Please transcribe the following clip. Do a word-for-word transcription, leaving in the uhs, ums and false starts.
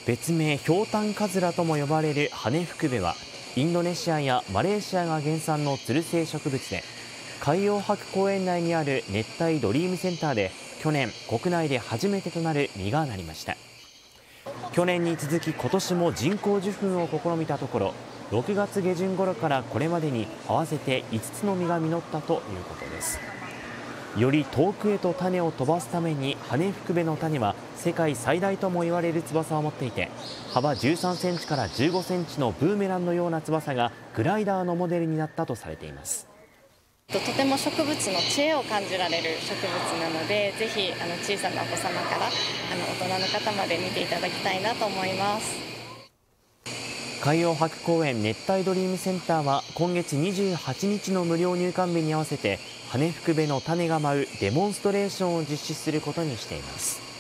別名ヒョウタンカズラとも呼ばれるハネフクベは、インドネシアやマレーシアが原産のつる性植物で、海洋博公園内にある熱帯ドリームセンターで去年国内で初めてとなる実がなりました。去年に続き今年も人工授粉を試みたところ、ろくがつげじゅん頃からこれまでに合わせていつつの実が実ったということです。より遠くへと種を飛ばすために、ハネフクベの種は世界最大とも言われる翼を持っていて、幅じゅうさんセンチからじゅうごセンチのブーメランのような翼がグライダーのモデルになったとされています。 とても植物の知恵を感じられる植物なので、ぜひあの小さなお子様からあの大人の方まで見ていただきたいなと思います。 海洋博公園熱帯ドリームセンターは今月にじゅうはちにちの無料入館日に合わせて、ハネフクベの種が舞うデモンストレーションを実施することにしています。